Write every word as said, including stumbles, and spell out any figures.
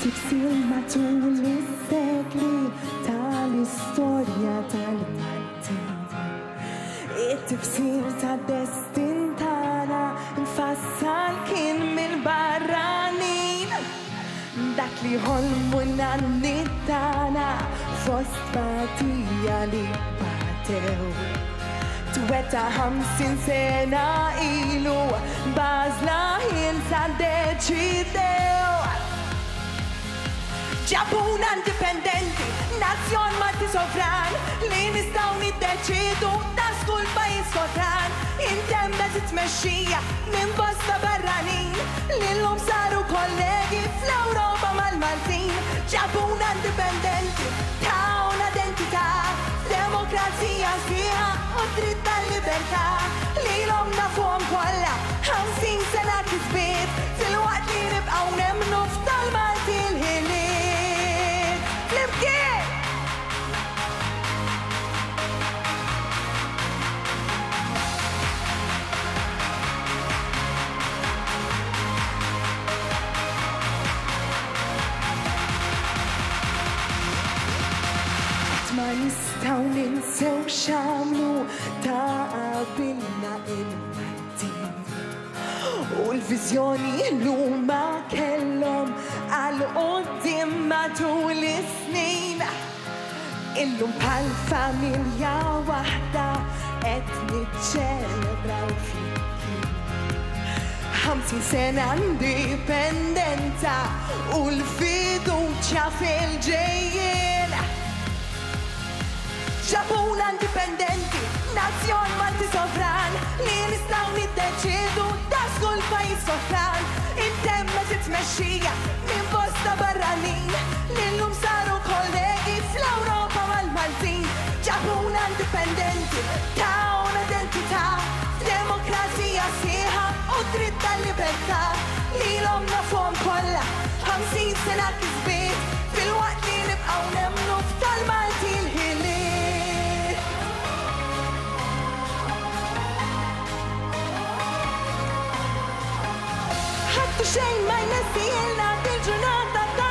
Tifsil matul is-sekli tal-istorja tal-partit. It-tifsil tad-destin tagħna infassal kien mill-barranin. Dak li ħolmu n-nanni tagħna fost batija li batew. Twetta ħamsin sena ilu bażla ħilsa deċidew. Ġabuna indipendenti, nazzjon multisovran li nistgħu niddeċidu ta' skull pajjiż sovran. Intembet it-tmexxija minn bosta barranin li llum saru kollegi fl-Ewropa mal-Maltin. Ġabuna indipendenti, tawna identità, demokrazija sħiħa u dritt tal-libertà li l-om nafuhom kollha ħamsin sena kisbiet fil-waqt li nibqgħu nemmnu f'tal-Malti l-ħiliet. Flimkien! Ma nistaw ninsew xamlu ta' qabilna il-Maltin. U l-vizjoni l-huma kellhom għal-qoddim matul is-snin. Illum bħal familja waħda qed niċċelebraw flimkien. ħamsin sena indipendenza u l-fiduċja fil-ġejjien. Ġabuna indipendenti, nazzjon multisovran li nistgħu niddeċidu ta' skull pajjiż sovran. Intemmet it-tmexxija minn bosta barranin li llum saru kollegi fl-Ewropa mal-Maltin. Ġabuna indipendenti, tawna identità, demokrazija sħiħa u dritt tal-libertà li l-om nafuhom kollha ħamsin sena kisbiet fil-waqt li nibqgħu nemmnu f'tal-Malti l-ħiliet. Ħattu xejn ma jnessilna dil-ġurnata